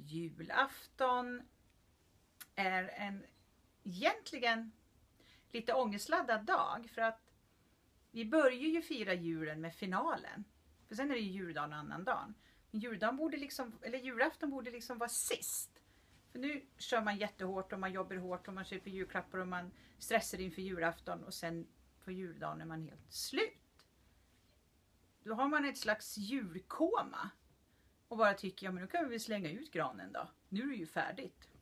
julafton är en egentligen lite ångestladdad dag, för att vi börjar ju fira julen med finalen. För sen är det ju juldagen och annan dag. Men julafton borde liksom vara sist. För nu kör man jättehårt och man jobbar hårt och man köper julklappar och man stressar inför julafton, och sen på juldagen är man helt slut. Då har man ett slags julkoma och bara tycker, ja men nu kan vi slänga ut granen då. Nu är det ju färdigt.